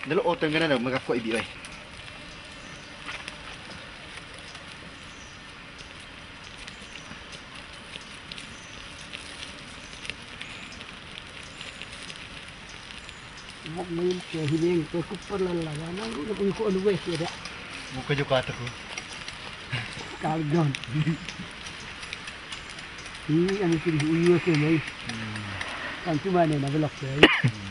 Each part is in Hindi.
Dalo oteng kana na magako ibi oy. Một mình ke hiling ke kupar la la na ko ko alwe ke da. Muka jo kata ko. Kaldon. Ini yang kiri uyu ke mai. Kan cuma ne na blok ke.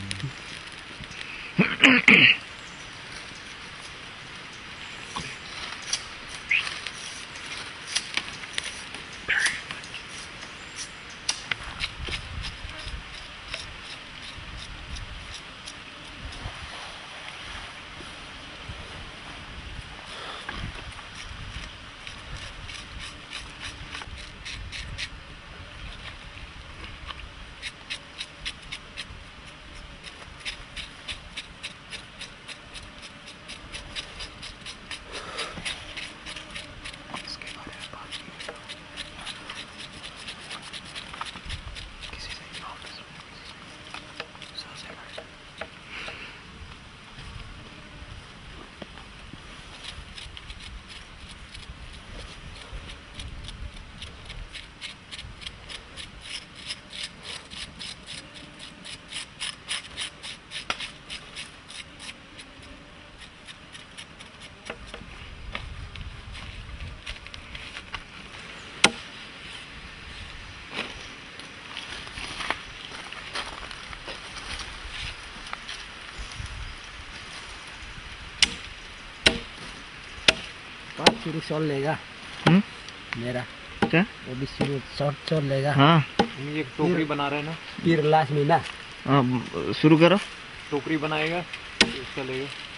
शुरू शॉट लेगा मेरा क्या वो भी शुरू शॉट लेगा। हाँ हम ये टोकरी बना रहे हैं ना, फिर लास्ट में ना शुरू करो। टोकरी बनाएगा, इसका लेगा।